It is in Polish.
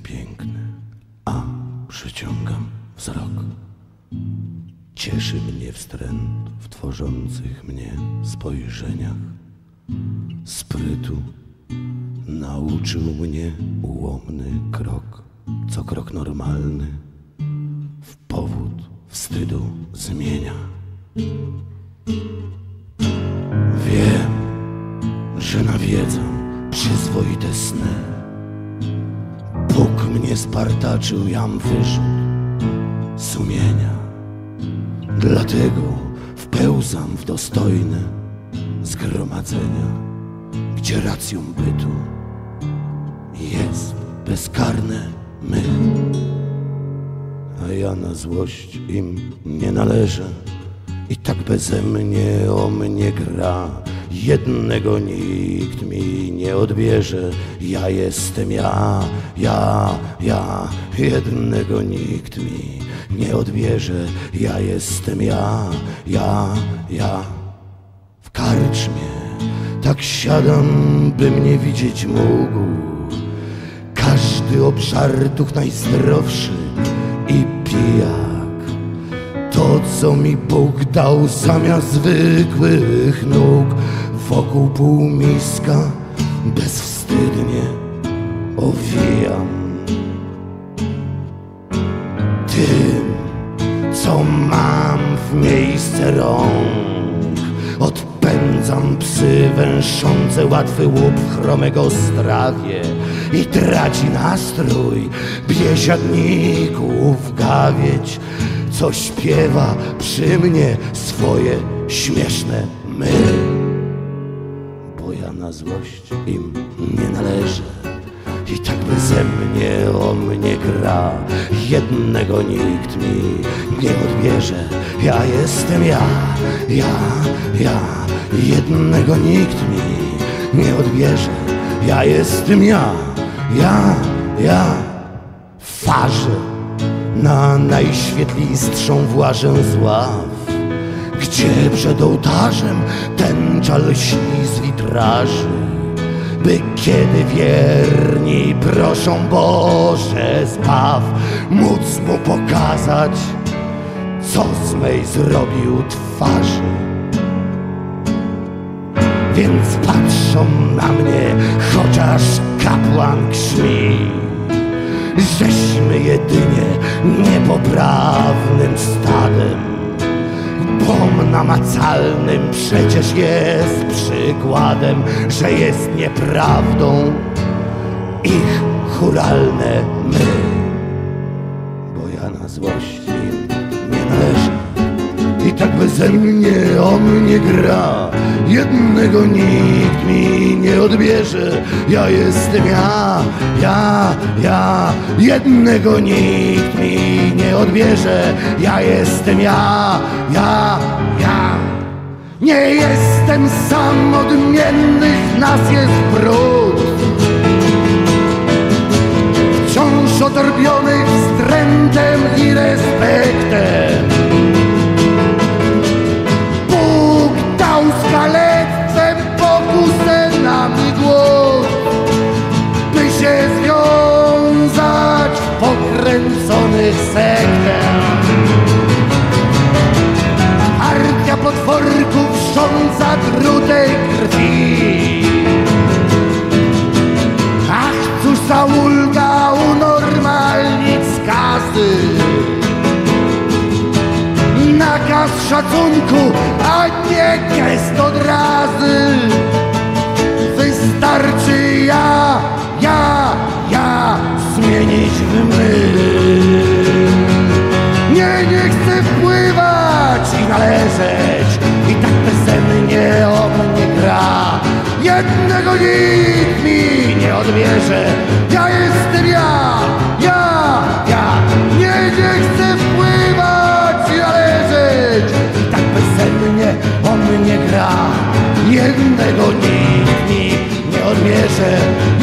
piękny, a przyciągam wzrok. Cieszy mnie wstręt w tworzących mnie spojrzeniach. Sprytu nauczył mnie ułomny krok, co krok normalny w powód wstydu zmienia. Wiem, że nawiedzam przyzwoite sny. Bóg mnie spartaczył, jam wyrzut sumienia. Dlatego wpełzam w dostojne zgromadzenia, gdzie racją bytu jest bezkarne my. A ja na złość im nie należę i tak beze mnie o mnie gra. Jednego nikt mi nie odbierze. Ja jestem ja. Jednego nikt mi nie odbierze. Ja jestem ja. W karczmie tak siadam, by mnie widzieć mógł każdy obżartuch najzdrowszy i pijak. To, co mi Bóg dał zamiast zwykłych nóg, wokół półmiska bezwstydnie owijam. Tym, co mam w miejsce rąk, odpędzam psy węszące łatwy łup chromego strawie i traci nastrój biesiadników gawieć, co śpiewa przy mnie swoje śmieszne my. Bo ja na złość im nie należę i tak beze mnie o mnie gra. Jednego nikt mi nie odbierze. Ja jestem ja. Jednego nikt mi nie odbierze. Ja jestem ja. Farzę na najświetlistszą włażę z ław, gdzie przed ołtarzem tęcza lśni z witraży, by kiedy wierni proszą Boże zbaw, móc mu pokazać, co z mej zrobił twarzy. Więc patrzą na mnie, chociaż kapłan grzmi, żeśmy jedynie niepoprawnym stadem. Bom namacalnym przecież jest przykładem, że jest nieprawdą ich churalne my. Bo ja na złość im nie należę i tak beze mnie o mnie gra. Jednego nikt mi nie odbierze. Ja jestem ja. Jednego nikt mi nie odbierze. Ja jestem ja. Nie jestem sam, odmiennych nas jest brud, wciąż otorbionych wstrętem i respektem. Bóg dał skalectwem pokusę nam i głód, by się związać w pokręconych sektach. Partia potworków wrząca drutej krwi. Ach, cóż za ulga unormalnić skazy. Nakaz szacunku, a nie gest odrazy. Wystarczy ja zmienić w my. Nie chcę wpływać i należeć, i tak beze mnie o mnie gra. Jednego nikt mi nie odbierze. Ja jestem ja. Nie chcę wpływać i należeć, i tak beze mnie o mnie gra. Jednego nikt mi nie odbierze.